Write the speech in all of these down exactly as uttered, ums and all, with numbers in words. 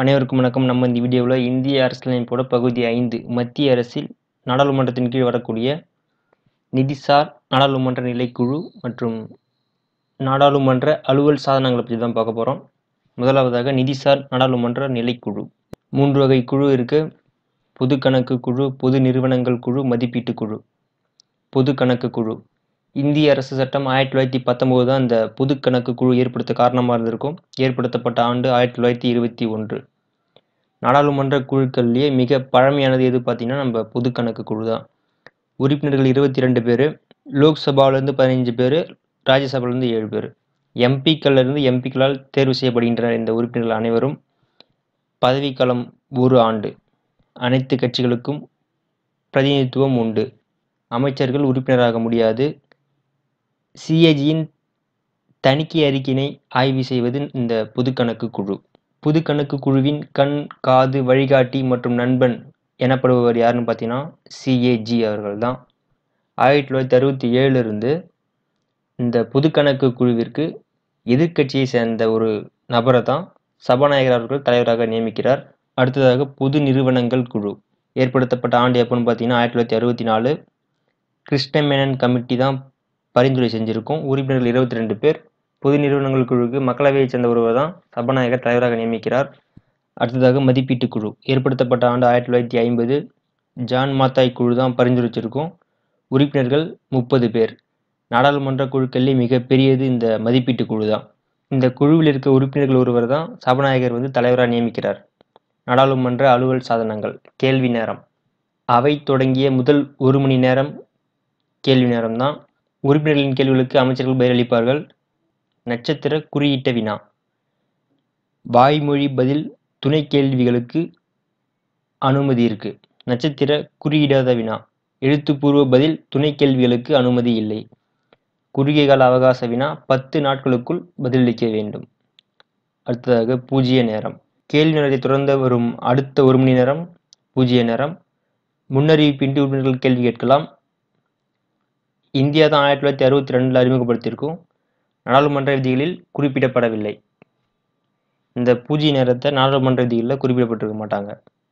அனைவருக்கும் வணக்கம். நம்ம இந்த வீடியோவில் இந்திய அரசியலமைப்போட பகுதி ஐந்து மத்திய அரசில் நாடாளுமன்றத்தின் கீழ் வரக்கூடிய நிதிசார் நாடாளுமன்ற நிலைக்குழு மற்றும் நாடாளுமன்ற அலுவல் சாதனங்களை பற்றி தான் பார்க்க போகிறோம். முதலாவதாக நிதிசார் நாடாளுமன்ற நிலைக்குழு. மூன்று வகை குழு இருக்கு. பொது கணக்கு குழு, பொது நிறுவனங்கள் குழு, மதிப்பீட்டு குழு. பொது கணக்கு குழு இந்திய அரசு சட்டம் ஆயிரத்தி தொள்ளாயிரத்தி பத்தொம்போது தான் இந்த பொது கணக்கு குழு ஏற்படுத்த காரணமாக இருந்திருக்கும். ஏற்படுத்தப்பட்ட ஆண்டு ஆயிரத்தி தொள்ளாயிரத்தி இருபத்தி ஒன்று. நாடாளுமன்ற குழுக்கள்லேயே மிக பழமையானது எது பார்த்தீங்கன்னா நம்ம பொது கணக்கு குழு தான். உறுப்பினர்கள் இருபத்தி ரெண்டு பேர், லோக்சபாவிலேருந்து பதினஞ்சு பேர், ராஜ்யசபாவிலேருந்து ஏழு பேர். எம்பிக்கள்லேருந்து எம்பிக்களால் தேர்வு செய்யப்படுகின்ற இந்த உறுப்பினர்கள் அனைவரும் பதவிக்காலம் ஒரு ஆண்டு. அனைத்து கட்சிகளுக்கும் பிரதிநிதித்துவம் உண்டு. அமைச்சர்கள் உறுப்பினராக முடியாது. சிஏஜியின் தணிக்கை அறிக்கையினை ஆய்வு செய்வது இந்த பொது கணக்கு குழு. பொது கணக்கு குழுவின் கண், காது, வழிகாட்டி மற்றும் நண்பன் எனப்படுபவர் யாருன்னு பார்த்தீங்கன்னா சிஏஜி அவர்கள் தான். ஆயிரத்தி தொள்ளாயிரத்தி அறுபத்தி ஏழுலேருந்து இந்த பொது கணக்கு குழுவிற்கு எதிர்கட்சியை சேர்ந்த ஒரு நபரை தான் சபாநாயகர் அவர்கள் தலைவராக நியமிக்கிறார். அடுத்ததாக பொது நிறுவனங்கள் குழு ஏற்படுத்தப்பட்ட ஆண்டு எப்போன்னு பார்த்தீங்கன்னா ஆயிரத்தி தொள்ளாயிரத்தி அறுபத்தி நாலு. கிருஷ்ணமேனன் கமிட்டி தான் பரிந்துரை செஞ்சுருக்கும். உறுப்பினர்கள் இருபத்தி ரெண்டு பேர். பொது நிறுவனங்கள் குழுவுக்கு மக்களவையை சேர்ந்த ஒருவர் தான் சபாநாயகர் தலைவராக நியமிக்கிறார். அடுத்ததாக மதிப்பீட்டு குழு ஏற்படுத்தப்பட்ட ஆண்டு ஆயிரத்தி தொள்ளாயிரத்தி ஐம்பது. ஜான் மாத்தாய் குழு தான் பரிந்துரைச்சிருக்கும். உறுப்பினர்கள் முப்பது பேர். நாடாளுமன்ற குழுக்களிலே மிகப்பெரியது இந்த மதிப்பீட்டு குழு தான். இந்த குழுவில் இருக்க உறுப்பினர்கள் ஒருவர் தான் சபாநாயகர் வந்து தலைவராக நியமிக்கிறார். நாடாளுமன்ற அலுவல் சாதனங்கள். கேள்வி நேரம். அவை தொடங்கிய முதல் ஒரு மணி நேரம் கேள்வி நேரம் தான். உறுப்பினர்களின் கேள்விகளுக்கு அமைச்சர்கள் பதிலளிப்பார்கள். நட்சத்திர குறியிட்ட வினா. வாய்மொழி பதில் துணை கேள்விகளுக்கு அனுமதி இருக்கு. நட்சத்திர குறியிடாத வினா. எழுத்துப்பூர்வ பதில் துணை கேள்விகளுக்கு அனுமதி இல்லை. குறுகிய கால அவகாச வினா பத்து நாட்களுக்குள் பதிலளிக்க வேண்டும். அடுத்ததாக பூஜ்ய நேரம். கேள்வி நேரத்தை தொடர்ந்து வரும் அடுத்த ஒரு மணி நேரம் பூஜ்ய நேரம். முன்னறிவிப்பின்றி உறுப்பினர்கள் கேள்வி கேட்கலாம். இந்தியா தான் ஆயிரத்தி தொள்ளாயிரத்தி அறுபத்தி ரெண்டில் அறிமுகப்படுத்தியிருக்கும். நாடாளுமன்ற விதிகளில் குறிப்பிடப்படவில்லை. இந்த பூஜ்ய நேரத்தை நாடாளுமன்ற விதிகளில் குறிப்பிடப்பட்டிருக்க மாட்டாங்க.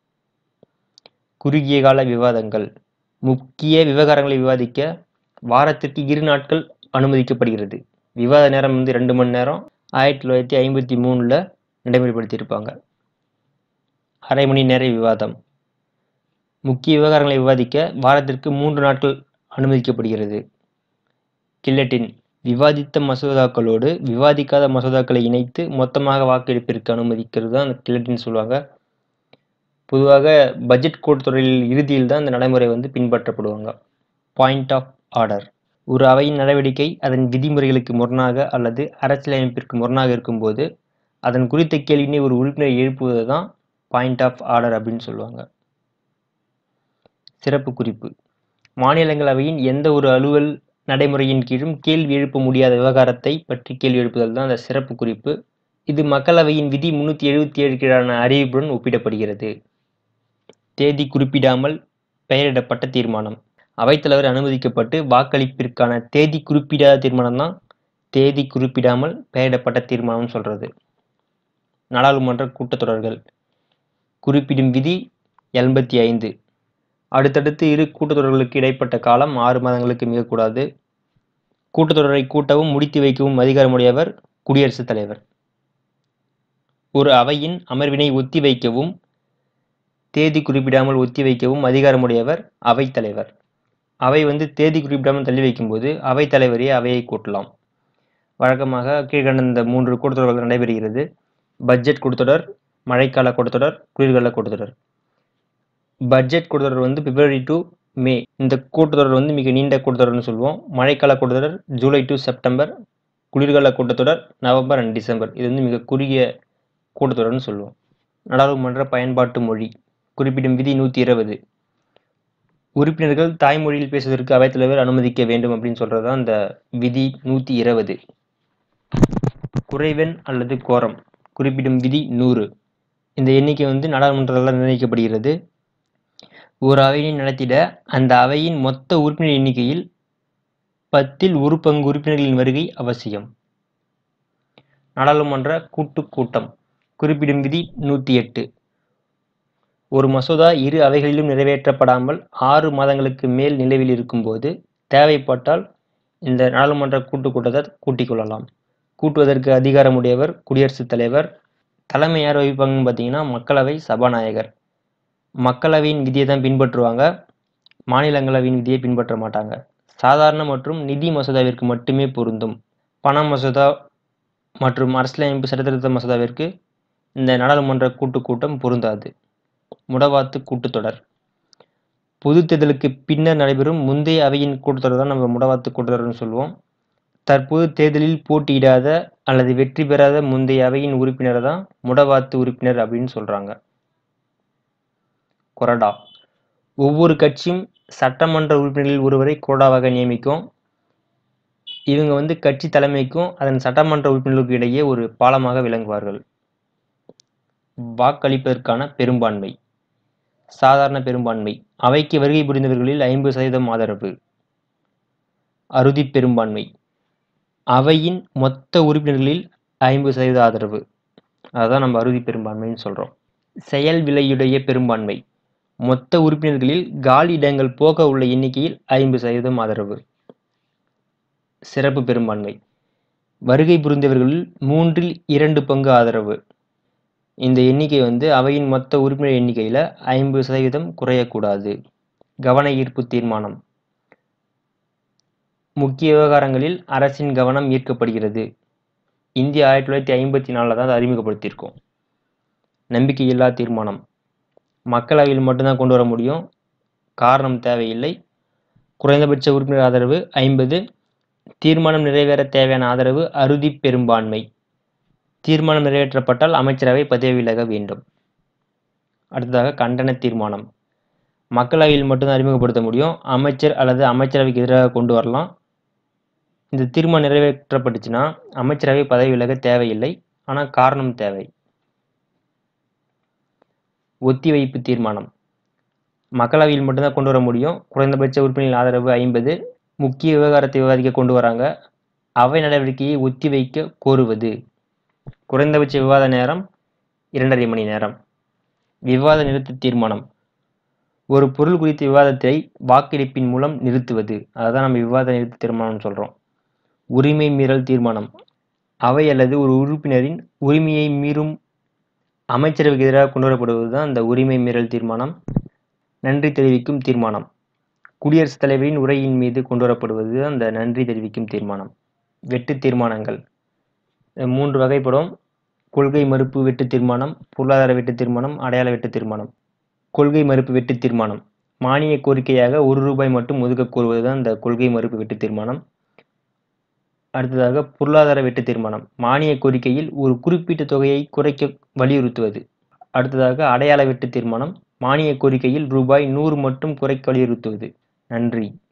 குறுகிய கால விவாதங்கள். முக்கிய விவகாரங்களை விவாதிக்க வாரத்திற்கு இரு நாட்கள் அனுமதிக்கப்படுகிறது. விவாத நேரம் வந்து ரெண்டு மணி நேரம் ஆயிரத்தி தொள்ளாயிரத்தி ஐம்பத்தி மூணில் நடைமுறைப்படுத்தியிருப்பாங்க. அரை மணி நேர விவாதம். முக்கிய விவகாரங்களை விவாதிக்க வாரத்திற்கு மூன்று நாட்கள் அனுமதிக்கப்படுகிறது. கில்லட்டின். விவாதித்த மசோதாக்களோடு விவாதிக்காத மசோதாக்களை இணைத்து மொத்தமாக வாக்கெடுப்பிற்கு அனுமதிக்கிறது தான் அந்த கில்லட்டின் சொல்லுவாங்க. பொதுவாக பட்ஜெட் கூட்டத்தொடரில் இறுதியில் தான் இந்த நடைமுறை வந்து பின்பற்றப்படுவாங்க. Point of order. ஒரு அவையின் நடவடிக்கை அதன் விதிமுறைகளுக்கு முரணாக அல்லது அரசியலமைப்பிற்கு முரணாக இருக்கும்போது அதன் குறித்த கேள்வியினை ஒரு உறுப்பினர் எழுப்புவது தான் பாயிண்ட் ஆஃப் ஆர்டர் அப்படின்னு சொல்லுவாங்க. சிறப்பு குறிப்பு. மாநிலங்களவையின் எந்த ஒரு அலுவல் நடைமுறையின் கீழும் கேள்வி எழுப்ப முடியாத விவகாரத்தை பற்றி கேள்வி எழுப்புதல் தான் அந்த சிறப்பு குறிப்பு. இது மக்களவையின் விதி முன்னூற்றி எழுபத்தி ஏழு கீழான அறிவிப்புடன் ஒப்பிடப்படுகிறது. தேதி குறிப்பிடாமல் பெயரிடப்பட்ட தீர்மானம். அவைத்தலைவர் அனுமதிக்கப்பட்டு வாக்களிப்பிற்கான தேதி குறிப்பிடாத தீர்மானம் தான் தேதி குறிப்பிடாமல் பெயரிடப்பட்ட தீர்மானம் சொல்றது. நாடாளுமன்ற கூட்டத்தொடர்கள். குறிப்பிடும் விதி எண்பத்தி ஐந்து. அடுத்தடுத்து இரு கூட்டத்தொடர்களுக்கு இடைப்பட்ட காலம் ஆறு மாதங்களுக்கு மிகக்கூடாது. கூட்டத்தொடரை கூட்டவும் முடித்து வைக்கவும் அதிகாரமுடையவர் குடியரசுத் தலைவர். ஒரு அவையின் அமர்வினை ஒத்தி வைக்கவும் தேதி குறிப்பிடாமல் ஒத்தி வைக்கவும் அதிகாரமுடையவர் அவைத்தலைவர். அவை வந்து தேதி குறிப்பிடாமல் தள்ளி வைக்கும்போது அவைத்தலைவரே அவையை கூட்டலாம். வழக்கமாக கீழ்கண்ட இந்த மூன்று கூட்டத்தொடர்கள் நடைபெறுகிறது. பட்ஜெட் கூட்டத்தொடர், மழைக்கால கூட்டத்தொடர், குளிர்கால கூட்டத்தொடர். பட்ஜெட் கூட்டத்தொடர் வந்து பிப்ரவரி டு மே. இந்த கூட்டத்தொடர் வந்து மிக நீண்ட கூட்டத்தொடர்னு சொல்லுவோம். மழைக்கால கூட்டத்தொடர் ஜூலை டு செப்டம்பர். குளிர்கால கூட்டத்தொடர் நவம்பர் அண்ட் டிசம்பர். இது வந்து மிக குறுகிய கூட்டத்தொடர்னு சொல்லுவோம். நாடாளுமன்ற பயன்பாட்டு மொழி. குறிப்பிடும் விதி நூற்றி இருபது. உறுப்பினர்கள் தாய்மொழியில் பேசுவதற்கு அவைத்தலைவர் அனுமதிக்க வேண்டும் அப்படின்னு சொல்றது தான் இந்த விதி நூற்றி இருபது. குறைவெண் அல்லது கோரம். குறிப்பிடும் விதி நூறு. இந்த எண்ணிக்கை வந்து நாடாளுமன்றத்தால் நிர்ணயிக்கப்படுகிறது. ஒரு அவையினை நடத்திட அந்த அவையின் மொத்த உறுப்பினர் எண்ணிக்கையில் பத்தில் ஒரு பங்கு உறுப்பினர்களின் வருகை அவசியம். நாடாளுமன்ற கூட்டுக் கூட்டம். குறிப்பிடும் விதி நூற்றி எட்டு. ஒரு மசோதா இரு அவைகளிலும் நிறைவேற்றப்படாமல் ஆறு மாதங்களுக்கு மேல் நிலுவையில் இருக்கும்போது தேவைப்பட்டால் இந்த நாடாளுமன்ற கூட்டுக் கூட்டத்தை கூட்டிக் கொள்ளலாம். கூட்டுவதற்கு அதிகாரமுடையவர் குடியரசுத் தலைவர். தலைமை யார் வகிப்பாங்கன்னு பார்த்தீங்கன்னா மக்களவை சபாநாயகர். மக்களவையின் விதியை தான் பின்பற்றுவாங்க, மாநிலங்களவையின் விதியை பின்பற்ற மாட்டாங்க. சாதாரண மற்றும் நிதி மசோதாவிற்கு மட்டுமே பொருந்தும். பண மசோதா மற்றும் அரசியலமைப்பு சட்டத்திருத்த மசோதாவிற்கு இந்த நாடாளுமன்ற கூட்டுக் கூட்டம் பொருந்தாது. முடவாத்து கூட்டத்தொடர். பொதுத் தேர்தலுக்கு பின்னர் நடைபெறும் முந்தைய அவையின் கூட்டத்தொடர் தான் நம்ம முடவாத்து கூட்டத்தொடர்னு சொல்லுவோம். தற்போது தேர்தலில் போட்டியிடாத அல்லது வெற்றி பெறாத முந்தைய அவையின் உறுப்பினர் தான் முடவாத்து உறுப்பினர் அப்படின்னு சொல்றாங்க. கொறடா. ஒவ்வொரு கட்சியும் சட்டமன்ற உறுப்பினர்களில் ஒருவரை கொறடாவாக நியமிக்கும். இவங்க வந்து கட்சி தலைமைக்கும் அதன் சட்டமன்ற உறுப்பினர்களுக்கு இடையே ஒரு பாலமாக விளங்குவார்கள். வாக்களிப்பதற்கான பெரும்பான்மை. சாதாரண பெரும்பான்மை. அவைக்கு வருகை புரிந்தவர்களில் ஐம்பது சதவீதம் ஆதரவு. அறுதி பெரும்பான்மை. அவையின் மொத்த உறுப்பினர்களில் ஐம்பது சதவீத ஆதரவு. அதுதான் நம்ம அறுதி பெரும்பான்மைன்னு சொல்றோம். செயல் விலையுடைய பெரும்பான்மை. மொத்த உறுப்பினர்களில் காலி இடங்கள் போக உள்ள எண்ணிக்கையில் ஐம்பது சதவீதம் ஆதரவு. சிறப்பு பெரும்பான்மை. வருகை புரிந்தவர்களில் மூன்றில் இரண்டு பங்கு ஆதரவு. இந்த எண்ணிக்கை வந்து அவையின் மொத்த உறுப்பினர் எண்ணிக்கையில ஐம்பது சதவீதம் குறையக்கூடாது. கவன ஈர்ப்பு தீர்மானம். முக்கிய விவகாரங்களில் அரசின் கவனம் ஈர்க்கப்படுகிறது. இந்தியா ஆயிரத்தி தொள்ளாயிரத்தி ஐம்பத்தி நாலுல தான் அதை அறிமுகப்படுத்தியிருக்கோம். நம்பிக்கையில்லா தீர்மானம். மக்களவையில் மட்டும்தான் கொண்டு வர முடியும், காரணம் தேவையில்லை. குறைந்தபட்ச உறுப்பினர் ஆதரவு ஐம்பது. தீர்மானம் நிறைவேற தேவையான ஆதரவு அறுதி பெரும்பான்மை. தீர்மானம் நிறைவேற்றப்பட்டால் அமைச்சரவை பதவி விலக வேண்டும். அடுத்ததாக கண்டன தீர்மானம். மக்களவையில் மட்டும்தான் அறிமுகப்படுத்த முடியும், அமைச்சர் அல்லது அமைச்சரவைக்கு எதிராக கொண்டு வரலாம். இந்த தீர்மானம் நிறைவேற்றப்பட்டுச்சுன்னா அமைச்சரவை பதவி விலக தேவையில்லை, ஆனால் காரணம் தேவை. ஒத்திவைப்பு தீர்மானம். மக்களவையில் மட்டும்தான் கொண்டு வர முடியும், குறைந்தபட்ச உறுப்பினர் ஆதரவு ஐம்பது. முக்கிய விவகாரத்தை விவாதிக்க கொண்டு வராங்க, அவை நடவடிக்கையை ஒத்திவைக்க கோருவது. குறைந்தபட்ச விவாத நேரம் இரண்டரை மணி நேரம். விவாத நிறுத்த தீர்மானம். ஒரு பொருள் குறித்த விவாதத்தை வாக்கெடுப்பின் மூலம் நிறுத்துவது. அதுதான் நம்ம விவாத நிறுத்த தீர்மானம் சொல்றோம். உரிமை மீறல் தீர்மானம். அவை அல்லது ஒரு உறுப்பினரின் உரிமையை மீறும் அமைச்சரவைக்கு எதிராக கொண்டு வரப்படுவது தான் இந்த உரிமை மீறல் தீர்மானம். நன்றி தெரிவிக்கும் தீர்மானம். குடியரசுத் தலைவரின் உரையின் மீது கொண்டு வரப்படுவது அந்த நன்றி தெரிவிக்கும் தீர்மானம். வெட்டு தீர்மானங்கள் மூன்று வகைப்படும். கொள்கை மறுப்பு வெட்டு தீர்மானம், பொருளாதார வெட்டு தீர்மானம், அடையாள வெட்டு தீர்மானம். கொள்கை மறுப்பு வெட்டு தீர்மானம். மானிய கோரிக்கையாக ஒரு ரூபாய் மட்டும் ஒதுக்க கோருவதுதான் இந்த கொள்கை மறுப்பு வெட்டு தீர்மானம். அடுத்ததாக பொருளாதார வெட்டு தீர்மானம். மானிய கோரிக்கையில் ஒரு குறிப்பிட்ட தொகையை குறைக்க வலியுறுத்துவது. அடுத்ததாக அடையாள வெட்டு தீர்மானம். மானிய கோரிக்கையில் ரூபாய் நூறு மட்டும் குறைக்க வலியுறுத்துவது. நன்றி.